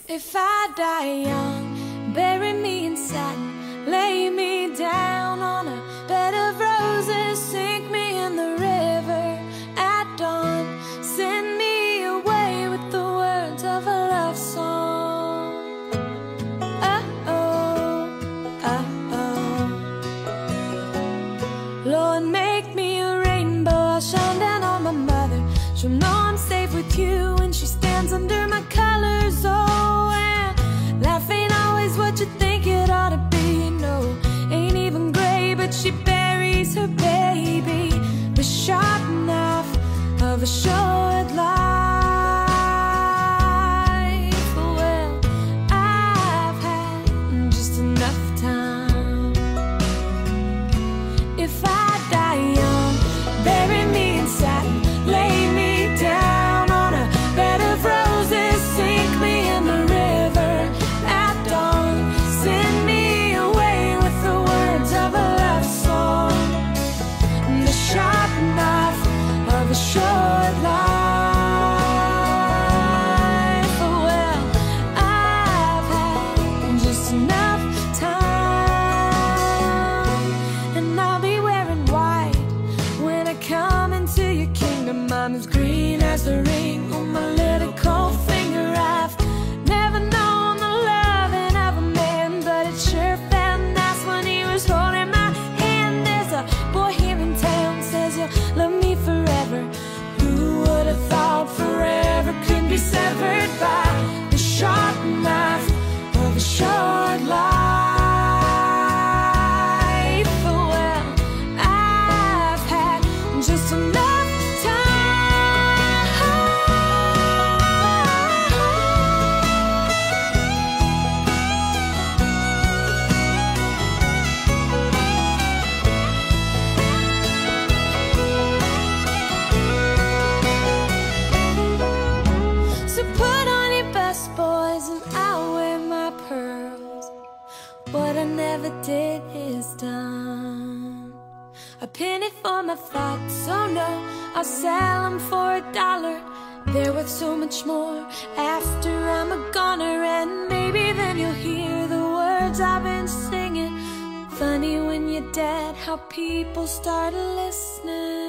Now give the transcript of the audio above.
If I die young, bury me in satin, lay me down on a bed of roses, sink me in the river at dawn, send me away with the words of a love song. Oh, oh, oh. Lord, make me a rainbow, I'll shine down on my mother. She'll know I'm safe with you when she stands under my colors. Oh, and life ain't always what you think it ought to be. No, ain't even gray, but she buries her baby. The sharp knife of a short life. Well, I've had just enough time. If I die young, bury me in satin, lay me down on a bed of roses, sink me in the river at dawn, send me away with the words of a love song. The sharp knife of a short life. Well, I've had just enough time, and I'll be wearing white when I come into your kingdom. I'm as green as the ring on my little cold finger. I've never known the loving of a man, but it sure felt nice when he was holding my hand. There's a boy here in town says you'll love me forever. Who would have thought forever could be severed by the sharp knife of a short life? Well, I've had just enough what I never did is done. A penny for my thoughts, oh no, I'll sell them for $1. They're worth so much more after I'm a goner, and maybe then you'll hear the words I've been singing. Funny when you're dead how people start listening.